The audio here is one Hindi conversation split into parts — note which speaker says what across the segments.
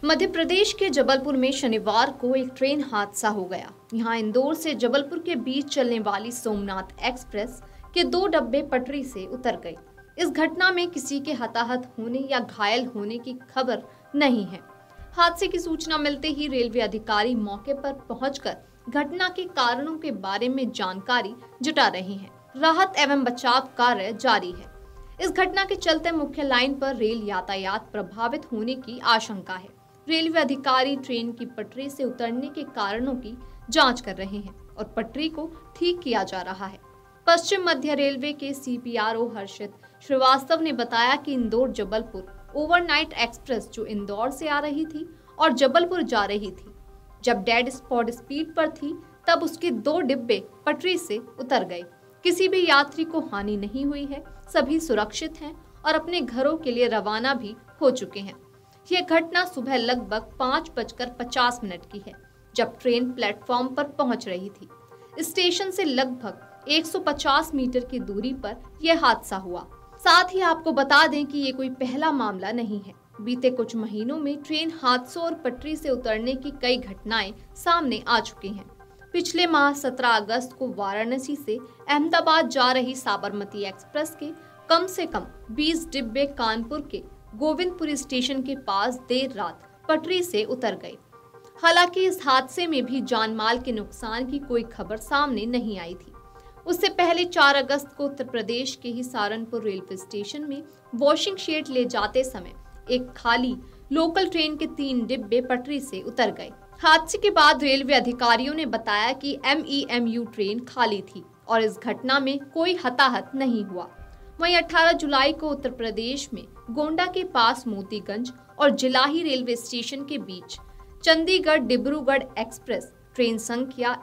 Speaker 1: मध्य प्रदेश के जबलपुर में शनिवार को एक ट्रेन हादसा हो गया। यहां इंदौर से जबलपुर के बीच चलने वाली सोमनाथ एक्सप्रेस के 2 डब्बे पटरी से उतर गए। इस घटना में किसी के हताहत होने या घायल होने की खबर नहीं है। हादसे की सूचना मिलते ही रेलवे अधिकारी मौके पर पहुंचकर घटना के कारणों के बारे में जानकारी जुटा रहे हैं। राहत एवं बचाव कार्य जारी है। इस घटना के चलते मुख्य लाइन पर रेल यातायात प्रभावित होने की आशंका है। रेलवे अधिकारी ट्रेन की पटरी से उतरने के कारणों की जांच कर रहे हैं और पटरी को ठीक किया जा रहा है। पश्चिम मध्य रेलवे के CPRO हर्षित श्रीवास्तव ने बताया कि इंदौर जबलपुर ओवरनाइट एक्सप्रेस जो इंदौर से आ रही थी और जबलपुर जा रही थी, जब डेड स्पॉट स्पीड पर थी तब उसके 2 डिब्बे पटरी से उतर गए। किसी भी यात्री को हानि नहीं हुई है, सभी सुरक्षित हैं और अपने घरों के लिए रवाना भी हो चुके हैं। यह घटना सुबह लगभग 5:50 की है, जब ट्रेन प्लेटफॉर्म पर पहुंच रही थी। स्टेशन से लगभग 150 मीटर की दूरी पर यह हादसा हुआ। साथ ही आपको बता दें कि ये कोई पहला मामला नहीं है। बीते कुछ महीनों में ट्रेन हादसों और पटरी से उतरने की कई घटनाएं सामने आ चुकी हैं। पिछले माह 17 अगस्त को वाराणसी से अहमदाबाद जा रही साबरमती एक्सप्रेस के कम से कम 20 डिब्बे कानपुर के गोविंदपुरी स्टेशन के पास देर रात पटरी से उतर गए। हालांकि इस हादसे में भी जान माल के नुकसान की कोई खबर सामने नहीं आई थी। उससे पहले 4 अगस्त को उत्तर प्रदेश के ही सहारनपुर रेलवे स्टेशन में वॉशिंग शेड ले जाते समय एक खाली लोकल ट्रेन के 3 डिब्बे पटरी से उतर गए। हादसे के बाद रेलवे अधिकारियों ने बताया कि MEMU ट्रेन खाली थी और इस घटना में कोई हताहत नहीं हुआ। वहीं 18 जुलाई को उत्तर प्रदेश में गोंडा के पास मोतीगंज और जिलाही रेलवे स्टेशन के बीच चंडीगढ़ डिब्रूगढ़ एक्सप्रेस ट्रेन संख्या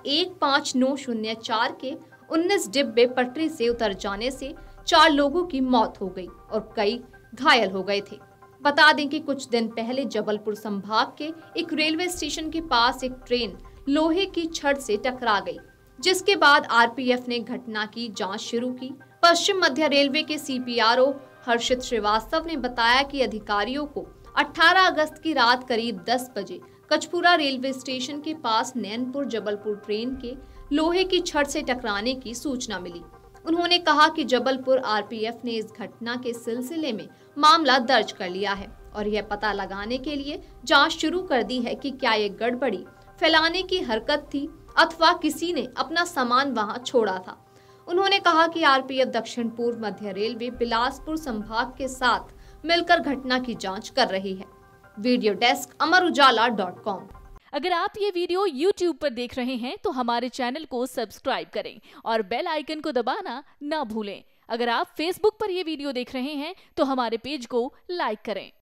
Speaker 1: 15904 के 19 डिब्बे पटरी से उतर जाने से 4 लोगों की मौत हो गई और कई घायल हो गए थे। बता दें कि कुछ दिन पहले जबलपुर संभाग के एक रेलवे स्टेशन के पास एक ट्रेन लोहे की छड़ से टकरा गई, जिसके बाद RPF ने घटना की जांच शुरू की। पश्चिम मध्य रेलवे के CPRO हर्षित श्रीवास्तव ने बताया कि अधिकारियों को 18 अगस्त की रात करीब 10 बजे कचपुरा रेलवे स्टेशन के पास नैनपुर जबलपुर ट्रेन के लोहे की छड़ से टकराने की सूचना मिली। उन्होंने कहा कि जबलपुर RPF ने इस घटना के सिलसिले में मामला दर्ज कर लिया है और यह पता लगाने के लिए जांच शुरू कर दी है कि क्या ये गड़बड़ी फैलाने की हरकत थी अथवा किसी ने अपना सामान वहां छोड़ा था। उन्होंने कहा कि RPF दक्षिण पूर्व मध्य रेलवे बिलासपुर संभाग के साथ मिलकर घटना की जांच कर रही है। वीडियो डेस्क अमरउजाला.com।
Speaker 2: अगर आप ये वीडियो YouTube पर देख रहे हैं तो हमारे चैनल को सब्सक्राइब करें और बेल आइकन को दबाना ना भूलें। अगर आप Facebook पर ये वीडियो देख रहे हैं तो हमारे पेज को लाइक करें।